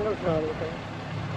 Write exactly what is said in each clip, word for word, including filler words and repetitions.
Angle सुना देता है।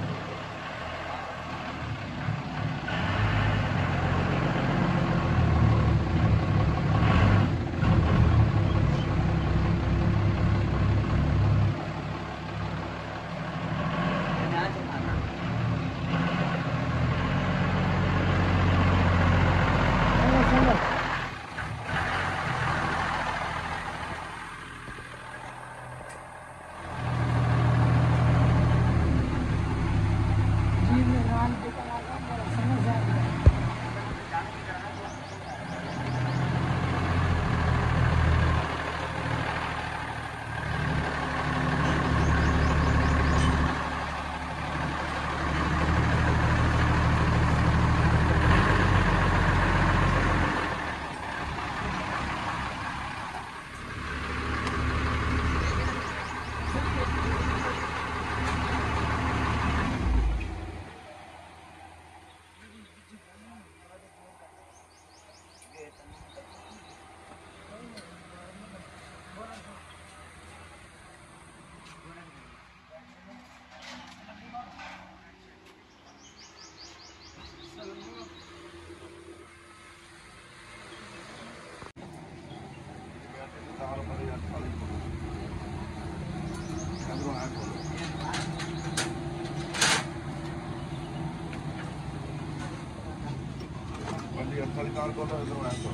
कार को तो इधर आया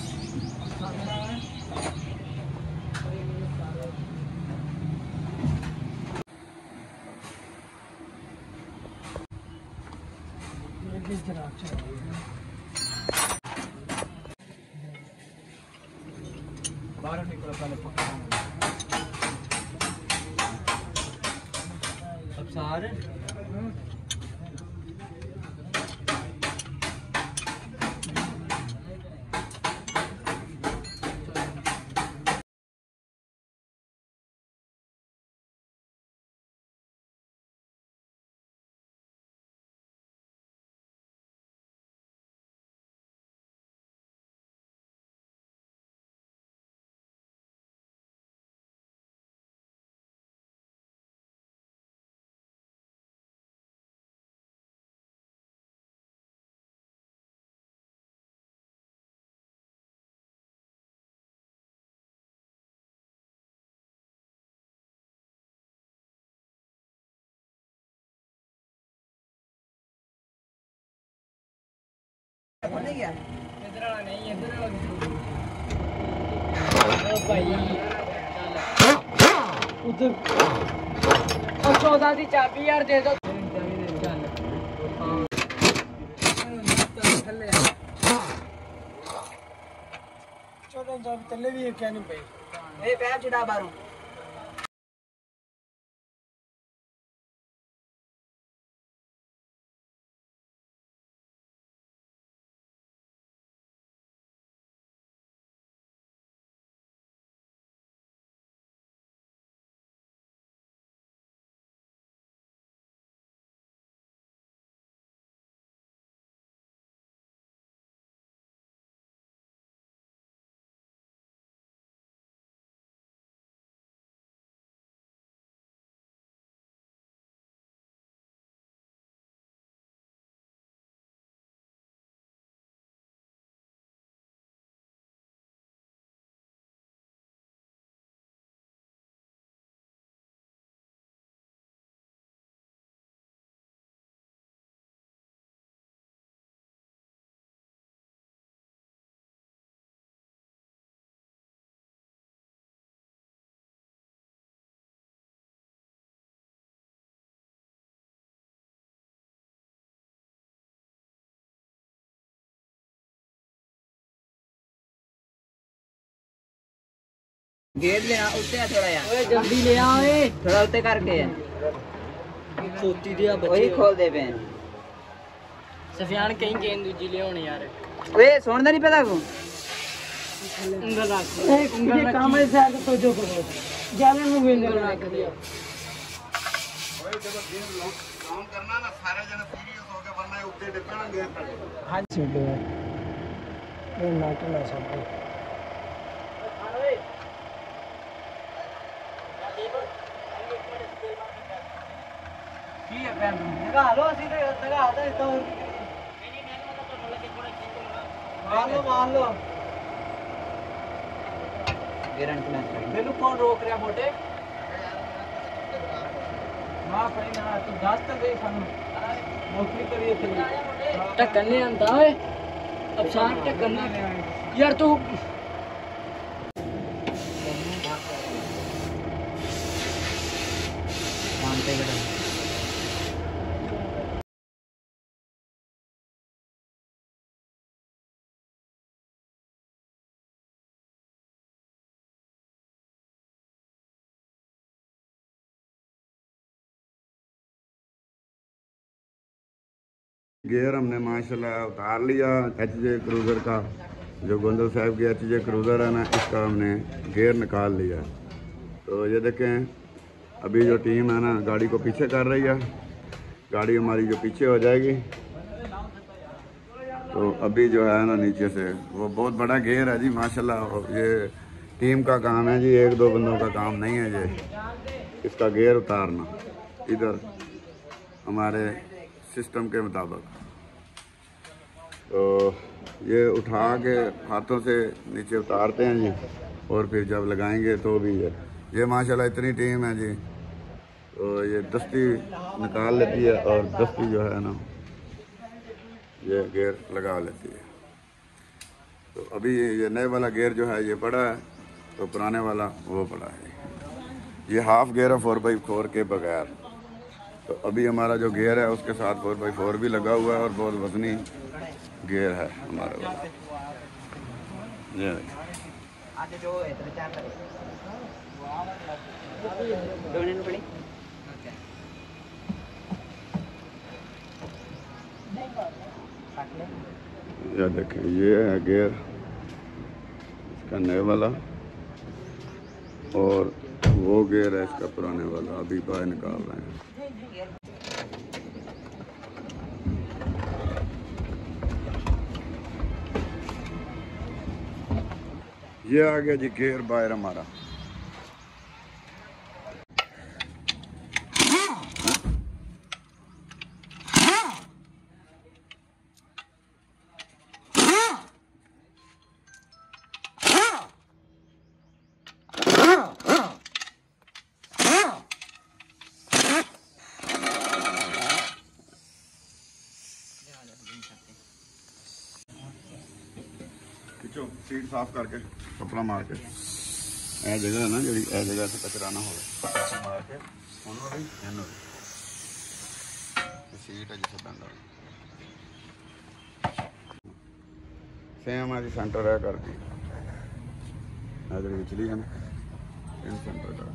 बाहर निकलो पहले अब सारे नहीं गया इधर वाला नहीं इधर वाला भाई उधर और चौदह की चाबी यार दे दो चौदह चाबी तले भी क्या नहीं भाई ए पैर चिड़ा बारू गेट लेना उत्ते है थोड़ा यार ओए जल्दी ले आ ओए थोड़ा उत्ते करके खोती दिया बच्चे वही खोल दे पेन सफियान कहीं गेंद दूजी ले होने यार ओए सुन नहीं पता को उंगल रख एक उंगल रख काम ऐसे आके तो जो करो जाने में उंगल रख दिया ओए जब गेम काम करना ना सारे जने सीरियस हो के वरना उत्ते डिपेंड गेम पर हां सीधे ये नाटक ना सब है पैन लगा लो सीधे लगा आता है तो मान लो मान लो गारंटी मेनू कौन रोक रहा मोटे हां भाई ना तू दस तक गई खाना नौकरी करिए थे टक्कर नहीं आंदा ओए अब शान टक्कर नहीं यार तू मानते बेटा गियर हमने माशाल्लाह उतार लिया एच जे क्रूज़र का। जो गोंदल साहब की एच जे क्रूज़र है ना, इसका हमने गियर निकाल लिया। तो ये देखें अभी जो टीम है ना गाड़ी को पीछे कर रही है, गाड़ी हमारी जो पीछे हो जाएगी। तो अभी जो है ना नीचे से वो बहुत बड़ा गियर है जी माशाल्लाह। ये टीम का काम है जी, एक दो बंदों का काम नहीं है ये इसका गियर उतारना इधर हमारे सिस्टम के मुताबिक। तो ये उठा के हाथों से नीचे उतारते हैं जी, और फिर जब लगाएंगे तो भी ये ये माशाल्लाह इतनी टीम है जी। तो ये दस्ती निकाल लेती है और दस्ती जो है ना ये गियर लगा लेती है। तो अभी ये नए वाला गियर जो है ये पड़ा है, तो पुराने वाला वो पड़ा है। ये हाफ गियर है फोर बाई फोर के बगैर। तो अभी हमारा जो गियर है उसके साथ फोर बाई फोर भी लगा हुआ है और बहुत वजनी गियर है हमारा वाला। ये ये देखें ये है गियर इसका नए वाला, और वो गियर है इसका पुराने वाला। अभी बाहर निकाल रहे हैं। ये आ गया जी गियर बाहर हमारा। खिचो सीट साफ करके कपड़ा मार के ए जगह है ना जी, ए जगह से कचरा ना हो मार के सीट है जिसे बंद सेम आज सेंटर है कर दी अगर बिजली है ना इन सेंटर का।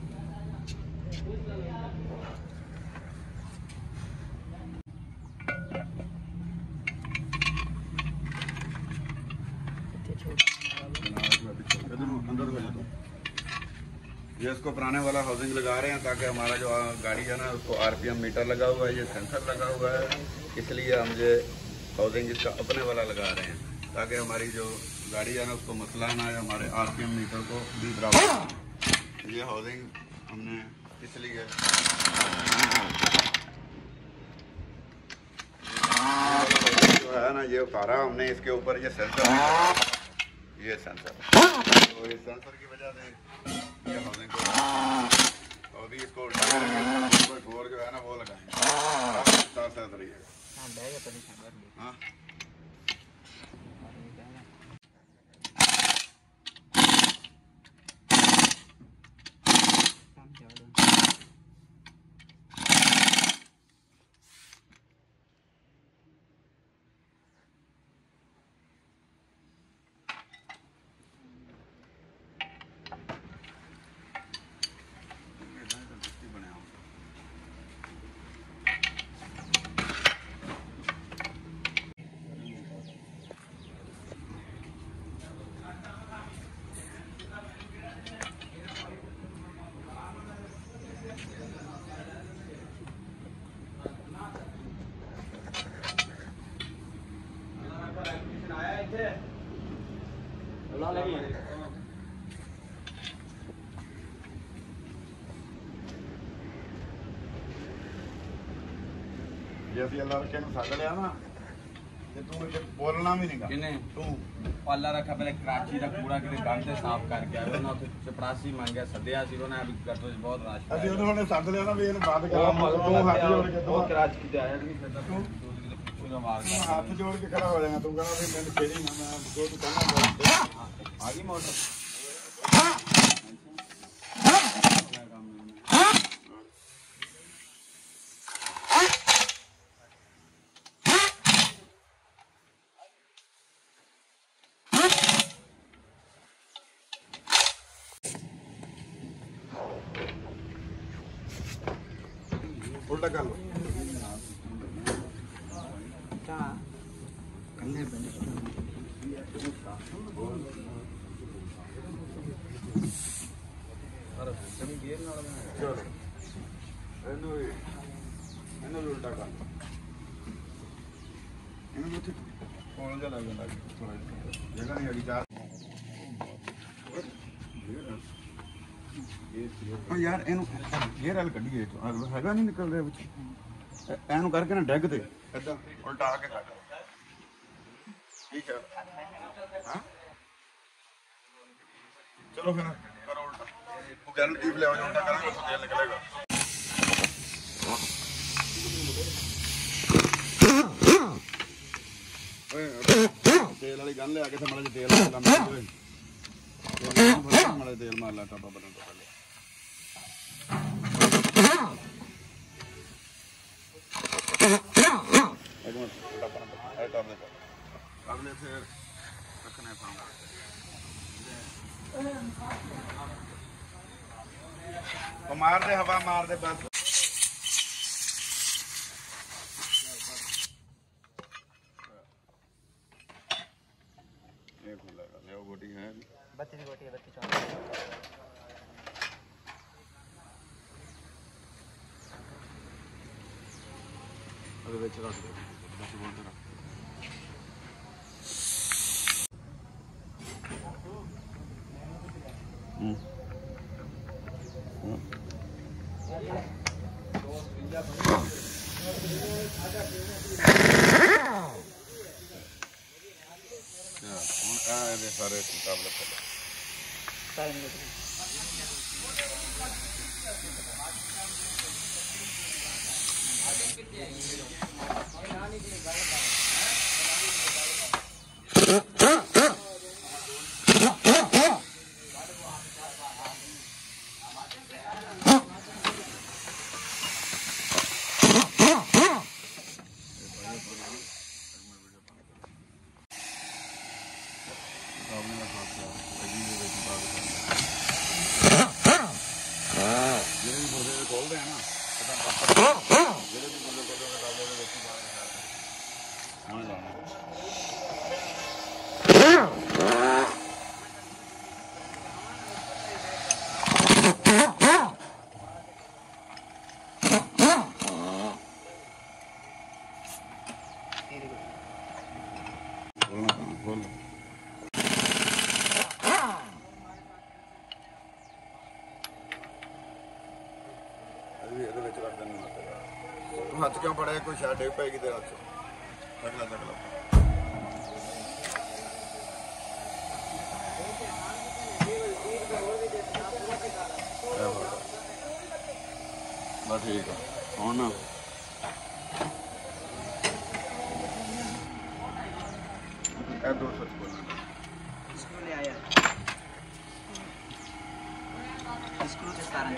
ये इसको पुराने वाला हाउसिंग लगा रहे हैं ताकि हमारा जो गाड़ी है ना उसको आरपीएम मीटर लगा हुआ है, ये सेंसर लगा हुआ है, इसलिए हम ये हाउसिंग इसका अपने वाला लगा रहे हैं ताकि हमारी जो गाड़ी है ना उसको मसला ना आए, हमारे आरपीएम मीटर को भी बराबर। ये हाउसिंग हमने इसलिए जो है ना ये उतारा हमने, इसके ऊपर ये सेंसर ये सेंसर तो इस सेंसर की वजह से ये हाउसिंग को तो अभी इसको गोर जो है ना वो लगाएंगे साथ साथ रहिएगा। हाँ ਜੇ ਅਸੀਂ ਅੱਲਾ ਰੱਖੇ ਨੂੰ ਸੱਦ ਲਿਆ ਨਾ ਤੇ ਤੂੰ ਇੱਥੇ ਬੋਲਣਾ ਵੀ ਨਹੀਂਗਾ ਕਿਨੇ ਤੂੰ ਅੱਲਾ ਰੱਖਾ ਪਹਿਲੇ ਕਰਾਚੀ ਦਾ ਕੂੜਾ ਕਿਤੇ ਗੰਦ ਤੇ ਸਾਫ਼ ਕਰਕੇ ਆਇਆ ਉਹਨਾਂ ਉੱਥੇ ਚਪੜਾਸੀ ਮੰਗਿਆ ਸੱਦਿਆ ਸੀ ਉਹਨਾਂ ਨੇ ਗੱਟੋ 'ਚ ਬਹੁਤ ਰਾਸ਼ ਅਸੀਂ ਉਹਨੂੰ ਹੁਣੇ ਸੱਦ ਲਿਆ ਨਾ ਵੀ ਇਹਨੂੰ ਬੰਦ ਕਰਾ ਤੂੰ ਹੱਥ ਜੋੜ ਕੇ ਤੂੰ ਕਰਾਚੀ ਤੇ ਆਇਆ ਨਹੀਂ ਫਿਰ ਤੂੰ ਮਾਰ ਤੂੰ ਹੱਥ ਜੋੜ ਕੇ ਖੜਾ ਹੋ ਜਾਣਾ ਤੂੰ ਕਹਿੰਦਾ ਵੀ ਮੈਨੂੰ ਕਿਹੜੀ ਨਾ ਮੈਂ ਜੋ ਤੂੰ ਕਹਿੰਦਾ ਆ ਗਈ ਮੋਟਰ उल्टा कर लो चलो ਇਹਨੂੰ ਵੀ ਇਹਨੂੰ ਵੀ ਉਲਟਾ ਕਰ ਇਹਨੂੰ ਵੀ ਕੋਲ ਜਿਹਾ ਲੱਗ ਜਾਂਦਾ ਥੋੜਾ ਜਿਹਾ ਜਗ੍ਹਾ ਨਹੀਂ ਹੈਗੀ ਚਾਰ ਉਹ ਯਾਰ ਇਹਨੂੰ ਗੇਅਰ ਵਾਲ ਕੱਢੀਏ ਹੈਗਾ ਨਹੀਂ ਨਿਕਲ ਰਿਹਾ ਵਿੱਚ ਇਹਨੂੰ ਕਰਕੇ ਨਾ ਡੈਗ ਤੇ ਏਦਾਂ ਉਲਟਾ ਆ ਕੇ ਕੱਢ ਠੀਕ ਹੈ ਹਾਂ ਚਲੋ ਫਿਰ ਕਰੋ ਉਲਟਾ ਉਹ ਗੈਰੰਟੀ ਲਿਆਓ ਉਲਟਾ ਕਰਾਂਗੇ ਤਾਂ ਤੇਲ ਨਿਕਲੇਗਾ ਤੇਲ ਵਾਲੀ ਗਨ ਲਿਆ ਕੇ ਤੇ ਮਾੜਾ ਜਿਹਾ ਤੇਲ ਲਾ ਮਾਰ ਓਏ ਮਾੜਾ ਤੇਲ ਮਾਰ ਲਾ ਟਾਪਾ ਬਟਨ ਤੋਂ ਪਹਿਲੇ अगले से रखने पाऊंगा मार दे हवा मार दे बस ये खुलेगा ले गोटी है बत्तीस गोटी है बत्तीस अरे बेच रख दे बस बोलते रख हम्म सारे मुकाबले हाथ क्यों पड़ा है कोई शायद डेग पाएगी तेरे हाथ से तगला तगला बस ठीक है और ना दो सच बोलना स्क्रू ले आया स्क्रू के कारण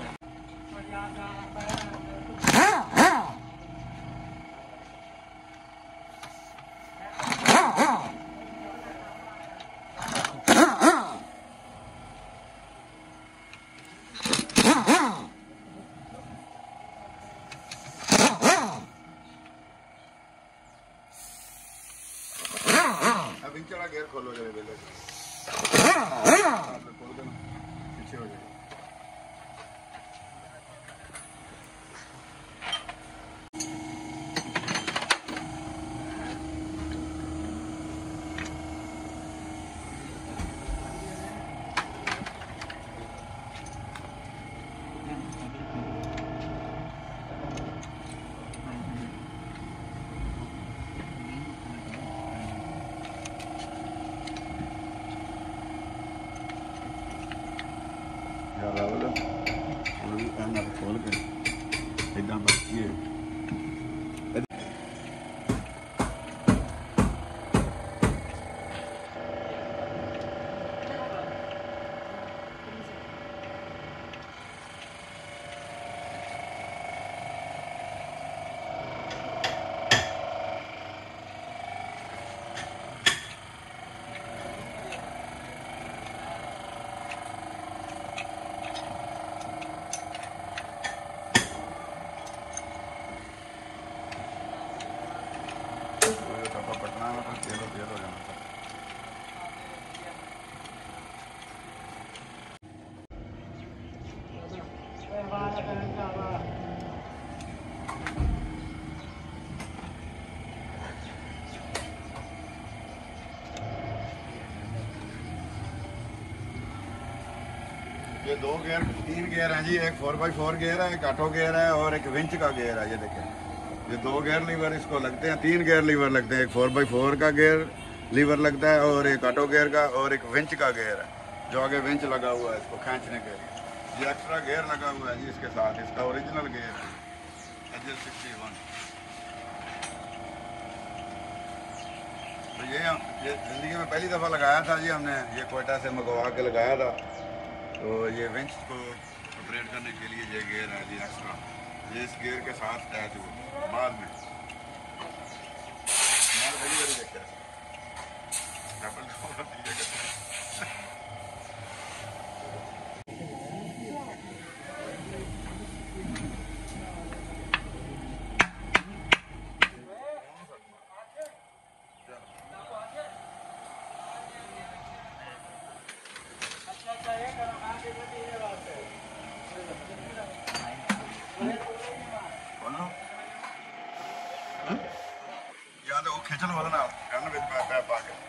अभी चला गेयर खोलो जरा बेले खोल देना पीछे हो जाएगा कर रहा बोलो खोल के इदा बच्ची है पटना में तो तेल तेल हो जाना था। ये दो गियर तीन गियर हैं जी, एक फोर बाई फोर गियर है, एक ऑटो गियर है और एक विंच का गियर है। ये देखें ये दो गियर लीवर इसको लगते हैं, तीन गियर लीवर लगते हैं, एक फोर बाई फोर का गियर लीवर लगता है और एक ऑटो गियर का और एक विंच का गियर है जो आगे विंच लगा हुआ है इसको खींचने के लिए। ये एक्स्ट्रा गियर लगा हुआ है जी इसके साथ, इसका ओरिजिनल गियर है एच एस सिक्सटी वन। तो ये हम ये ज़िंदगी में पहली दफ़ा लगाया था जी हमने, ये कोयटा से मंगवा के लगाया था। तो ये विंच को ऑपरेट करने के लिए ये गियर है जी एक्स्ट्रा, ये इस गियर के साथ अटैच हुआ बाद में देखते हैं या तो वो खिंचल वाला ना करना विद पैप पा के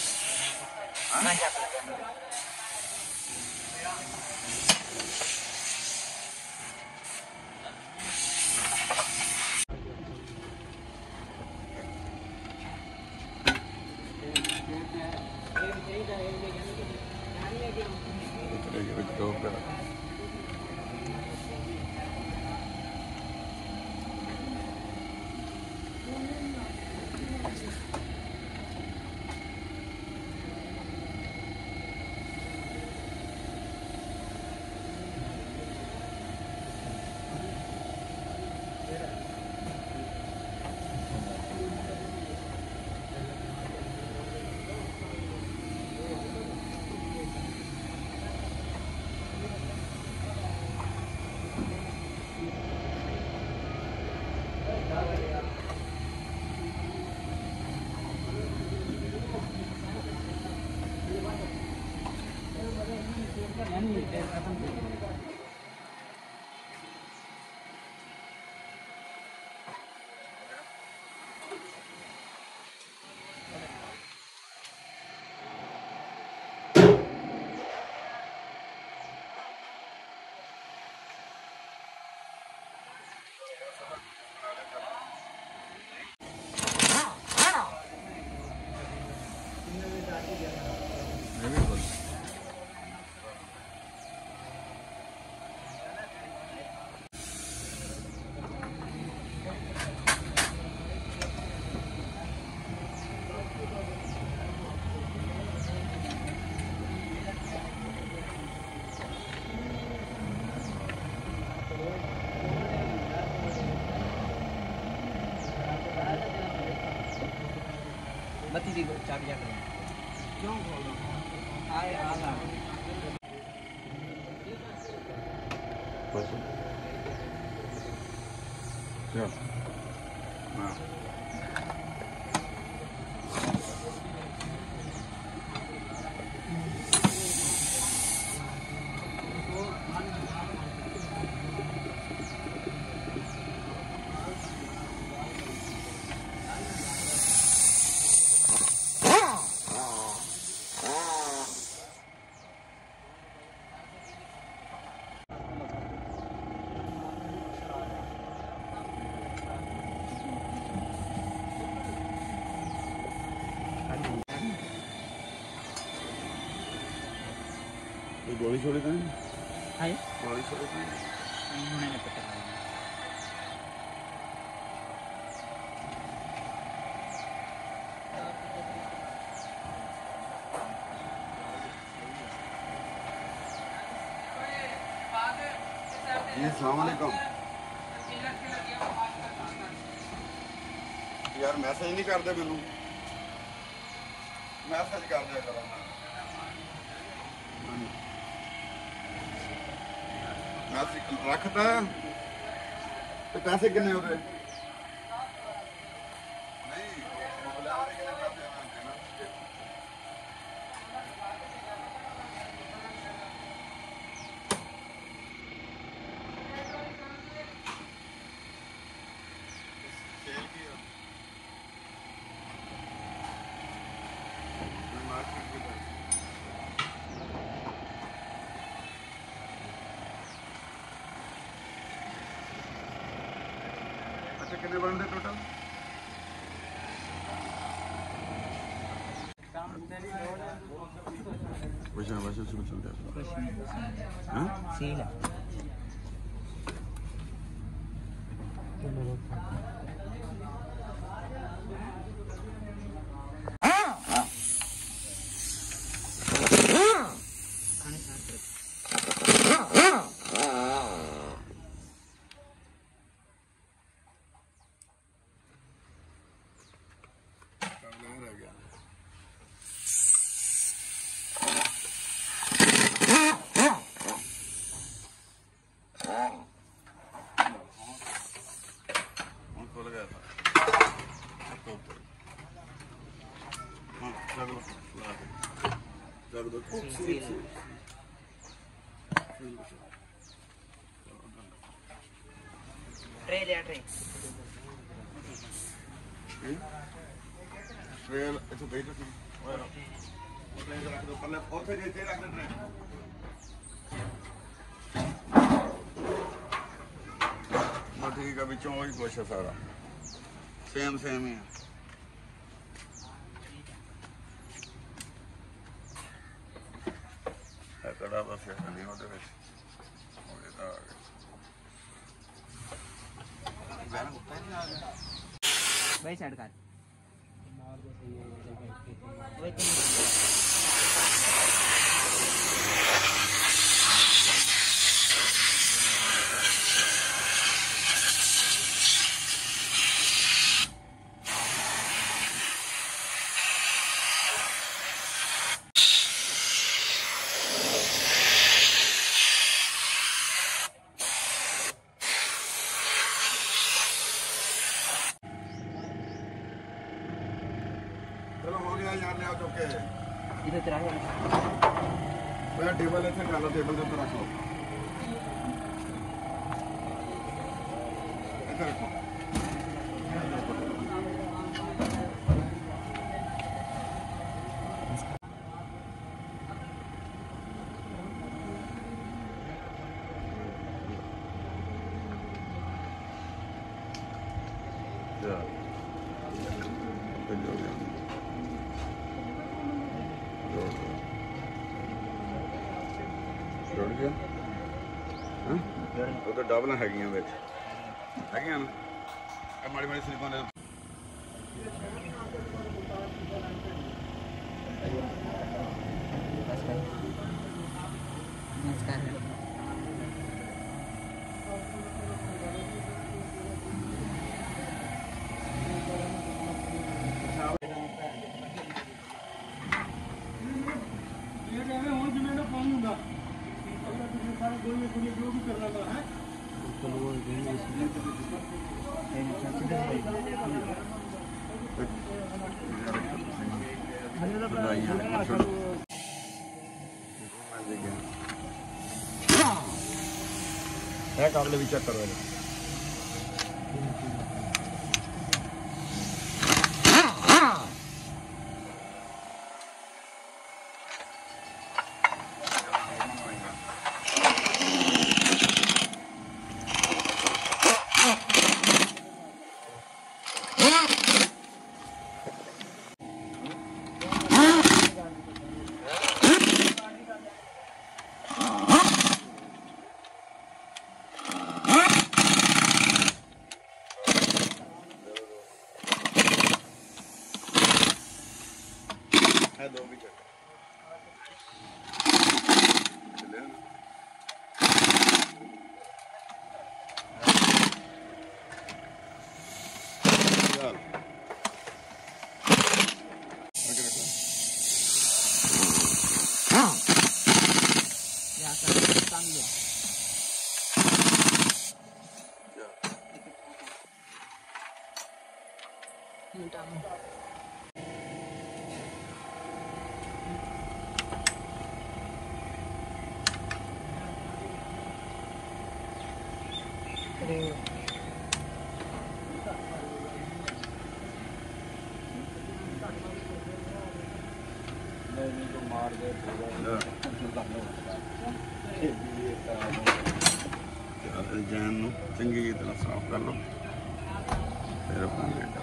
बत्ती दी चाबी जा कर क्यों बोल रहा आए आ रहा क्या हां गोली छोड़ी था। हाय बड़ी छोटी उन्होंने पता है जी अस्सलाम वालेकुम यार मैसेज नहीं करते मैनू मैसेज कर दिया करो मैसेज रखता तो पैसे कितने होते नहीं अच्छा कितने बनते टोटल कुछ ना बस शुरू चलते हैं सील ट्रे लिया ट्रे ट्रेल इसे भेज दो और ट्रेन रख दो पहले और फिर ये रख दो ट्रेन बस ठीक है बिचों वही कुछ है सारा सेम सेम ही है कड़ा बस नहीं होते भाई साइड कर चलो हो गया यार ले आओ चौके इधर तेरा है मैं टेबल ऐसे कर लो टेबल के ऊपर रख लो ऐसे रखो जोड़ गया हाँ वो तो डबल हैगियां विच हैगियां ना माड़ी माड़ी स्लिपां दे नमस्कार है काबले भी चेक करो है दो भी चक्कर चले ना। चल आगे रखो। यहाँ से काम लिया। मिटा में। मार दे जैन चंगी तरह साफ कर लो फिर अपना बेटा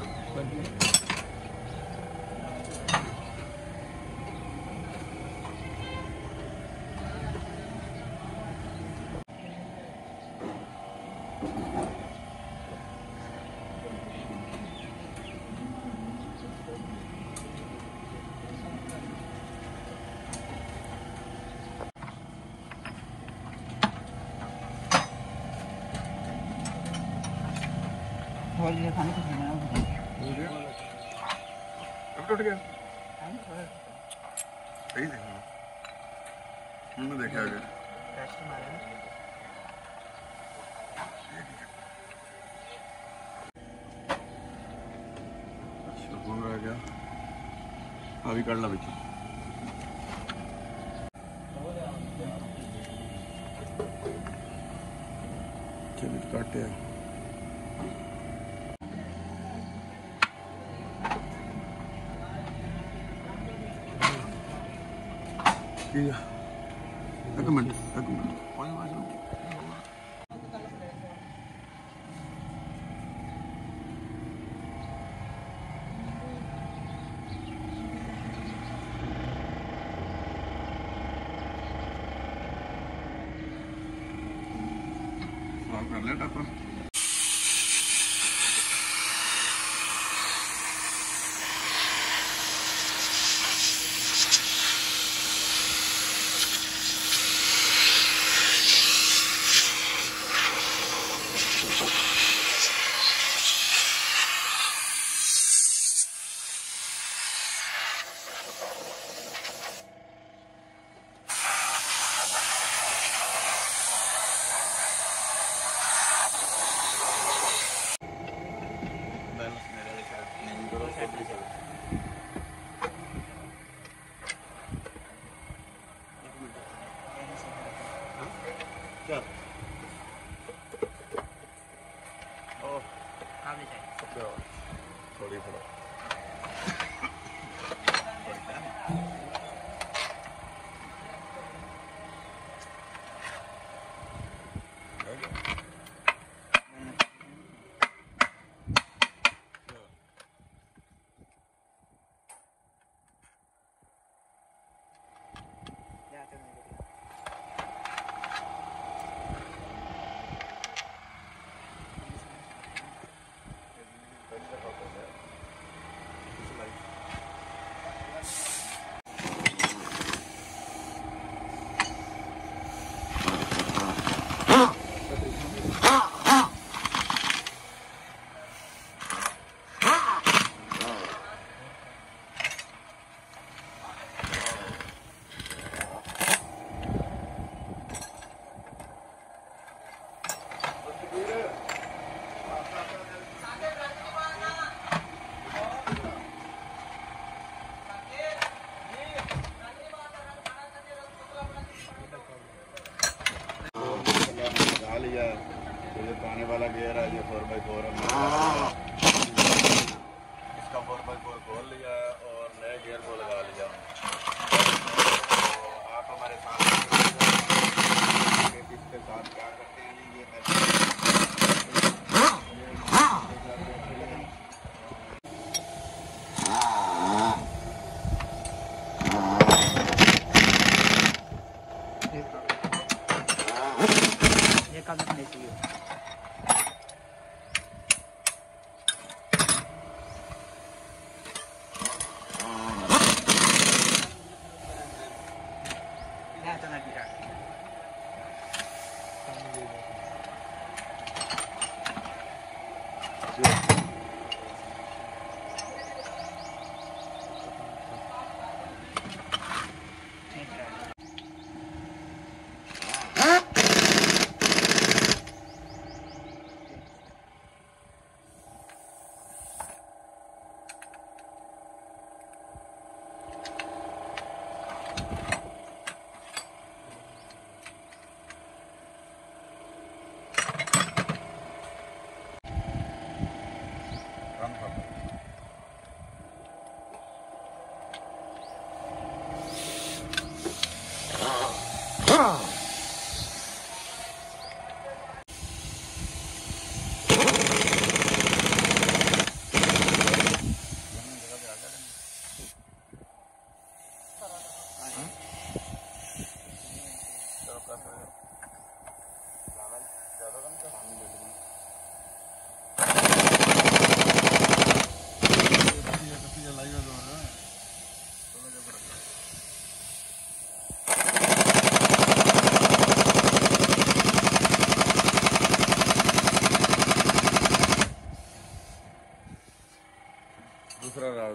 और ये खाने को खाना अब टूट गया सही देखा हमने देखा अगर कौन रह गया अभी कर ला बच्चे चलिए काटे एक मिनट एक मिनट साफ कर ले टापा क्या ओ थोड़ी थोड़ा लिया तो ये पानी वाला गियर है ये फोर बाई फोर इसका फोर बाई फोर खोल लिया है और नए गियर को लगा लिया। तो आप हमारे साथ इसके साथ क्या करते हैं ये ये काम नहीं चाहिए।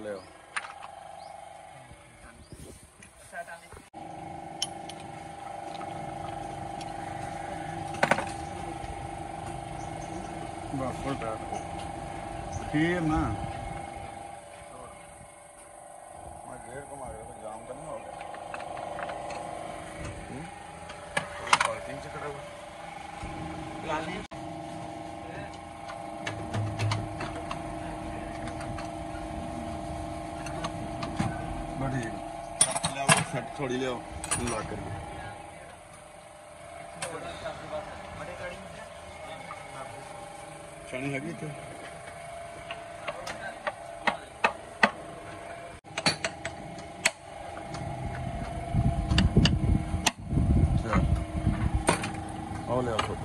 ले बस फुल टायर खीर ना मैं गेयर को मार तो जाम तो नहीं हो गया पार्किंग से खड़ा हुआ बढ़िया ले सेट थोड़ी ले लॉक कर चाणी हैगी थे आओ ले आओ छोटा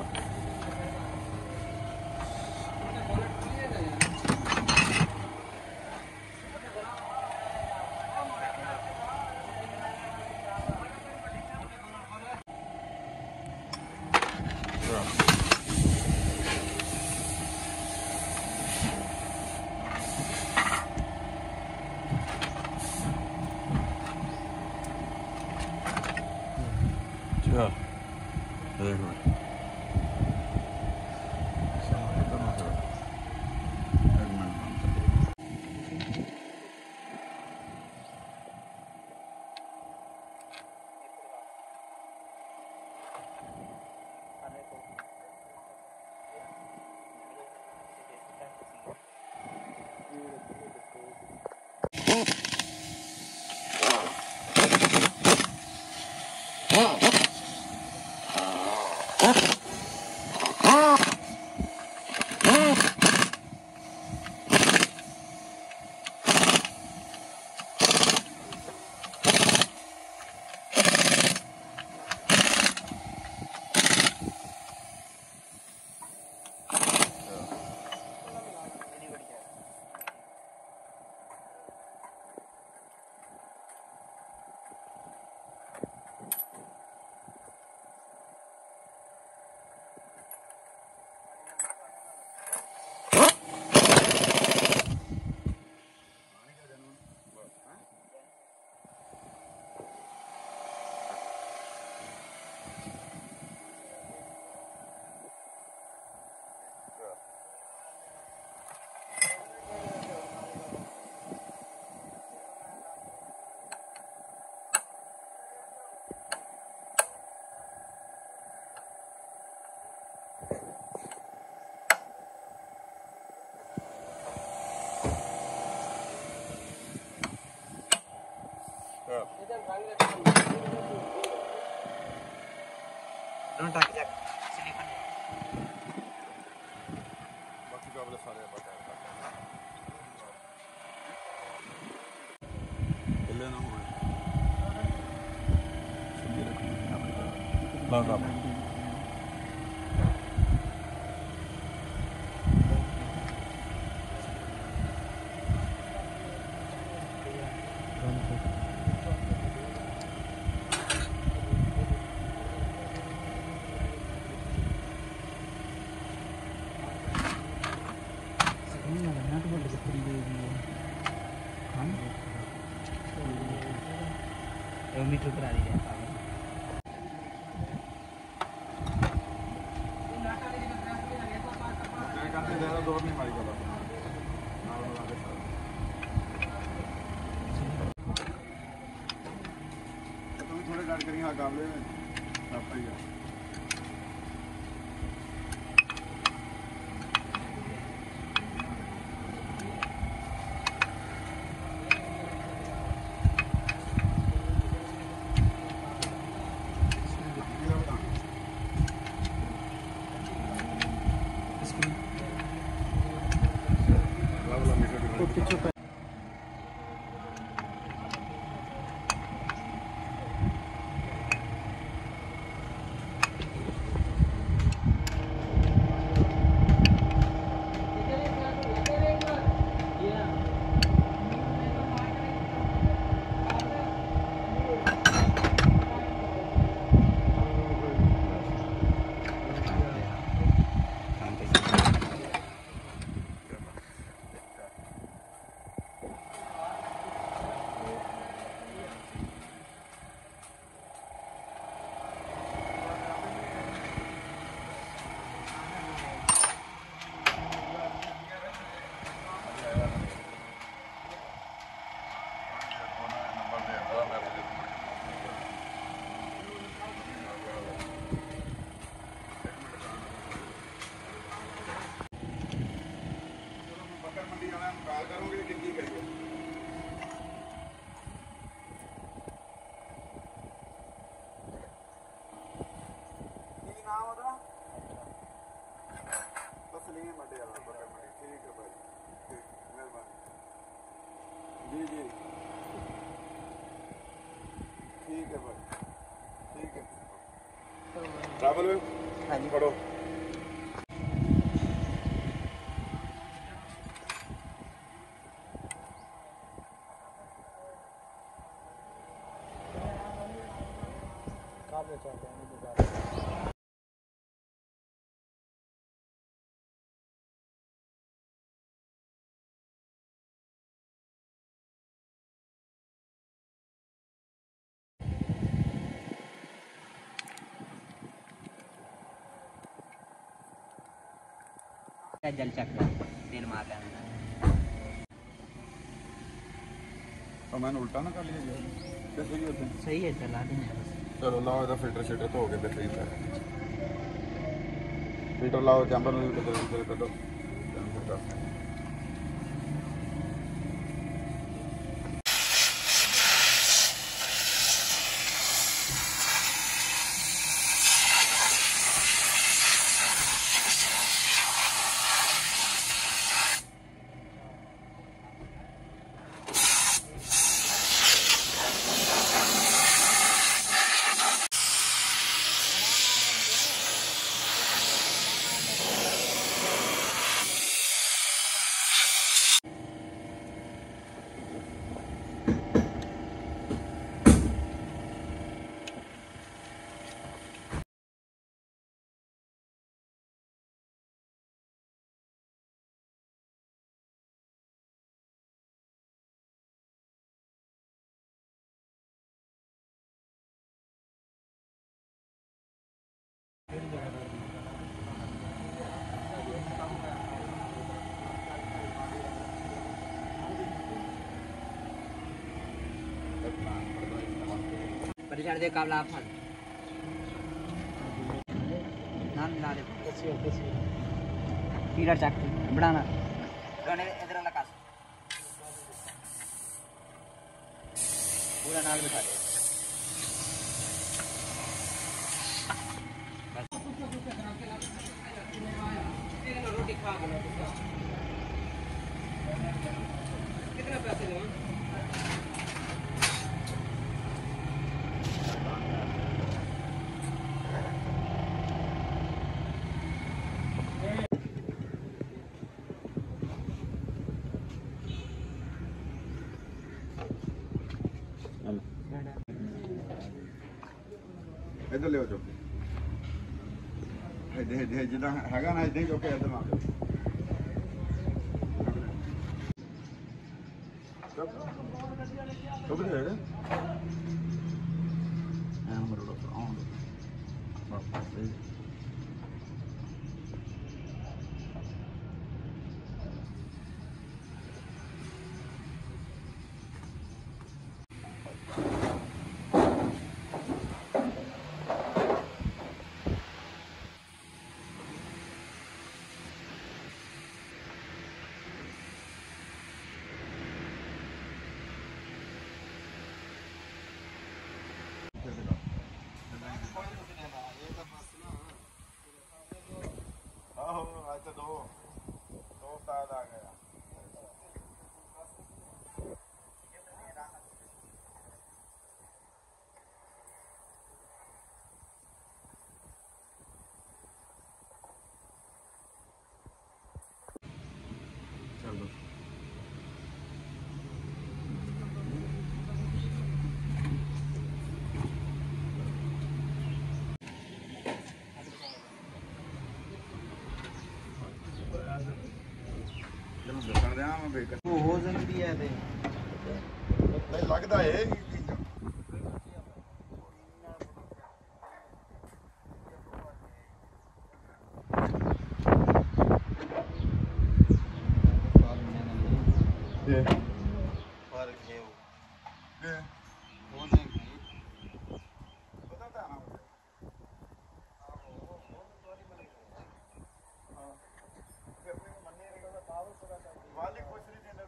चल देख लो Don't talk jack. Silicon. बाकी का वाले सारे बता ले ना हो लगा मीटर करा दी जाए ज़्यादा दौड़ नहीं मारी करा तुम थोड़े गाड़ करेंगे हाँ काबले में आप ही साढ़े वाला बड़े बड़ी ठीक है भाई, ठीक मेहरबानी जी जी ठीक है भाई, ठीक है ट्रैवल हाँ जी पढ़ो। जल चक्र तेल मार लेना तो मैंने उल्टा ना कर लिया जी, सही होते हैं। सही है चला देंगे चलो लाओ इधर फिल्टर शिल्टर धो के सही है, फिल्टर लाओ चैम्बर में कदो कदो परिचय दे काबला फल नाम ला दे कैसी कैसी पीरा चक्की बढ़ाना गाने इधर वाला कास पूरा नाल बिठा दे रोटी खा कितना पैसे दो इधर ले जाओ जिदा हैगा ना इधर जो के इधर आ जाओ कब है हां मरो लो ऑन बस सही अच्छा दो दो तार आ गया चलो ਦੱਸਣ ਦਿਆਂ ਮੈਂ ਬੇਕ ਉਹ ਹੋ ਜਾਂਦੀ ਹੈ ਤੇ ਨਹੀਂ ਲੱਗਦਾ ਇਹ ਇਹ ਫਰਕ ਹੈ ਉਹ ਇਹ ਹੋ ਜਾਂਦੀ ਪਤਾ ਤਾਂ ਨਾ वाली कुछ नहीं देने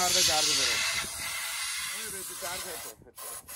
मार दे चार्ज फिर चार्ज है तो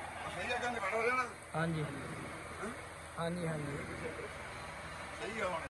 हाँ जी हाँ जी हाँ जी सही है।